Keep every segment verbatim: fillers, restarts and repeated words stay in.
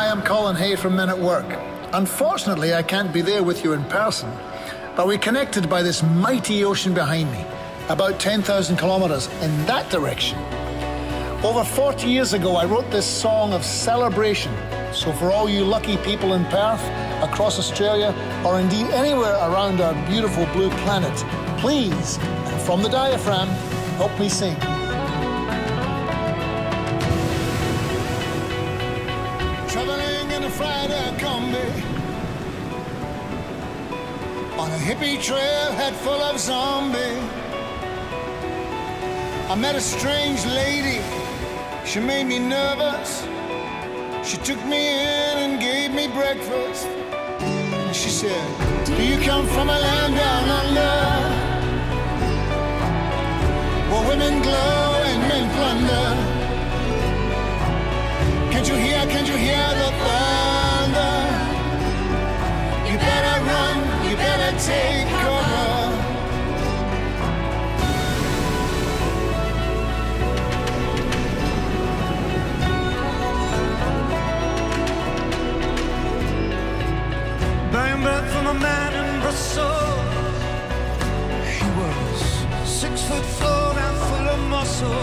am Colin Hay from Men at Work. Unfortunately, I can't be there with you in person, but we're connected by this mighty ocean behind me, about ten thousand kilometres in that direction. Over forty years ago, I wrote this song of celebration. So for all you lucky people in Perth, across Australia, or indeed anywhere around our beautiful blue planet, please, from the diaphragm, help me sing. Traveling in a Friday combi on a hippie trailhead full of zombies, I met a strange lady. She made me nervous. She took me in and gave me breakfast. And she said, do you come from a land down under, where women glow and men plunder? Can't you hear, can't you hear the thunder? You better run, you better take cover. Buying bread from a man in Brussels. He was six foot four and full of muscle.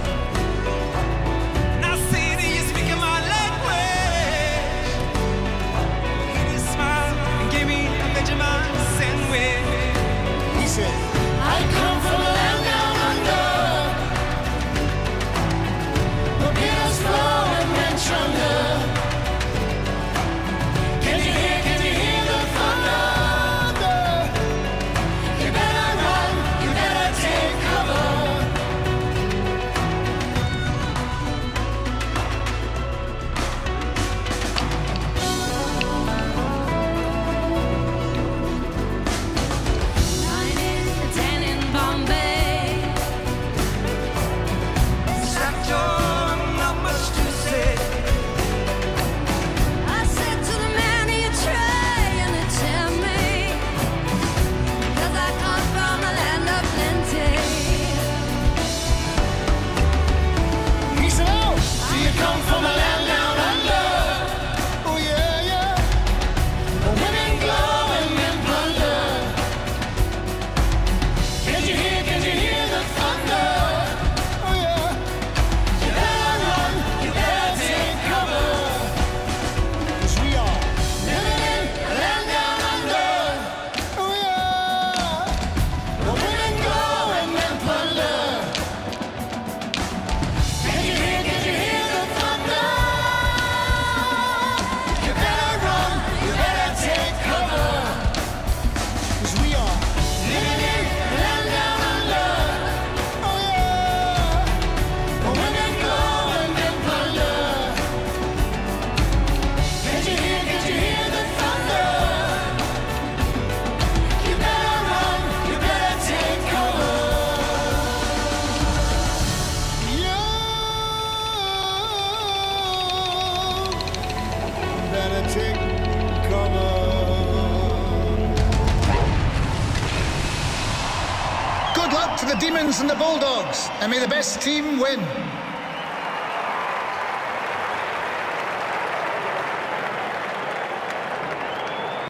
Now see that you speak in my language. He just smiled and gave me a Vegemite sandwich. He said, I come from a land down under, where beers flow and men chunder. Good luck to the Demons and the Bulldogs, and may the best team win.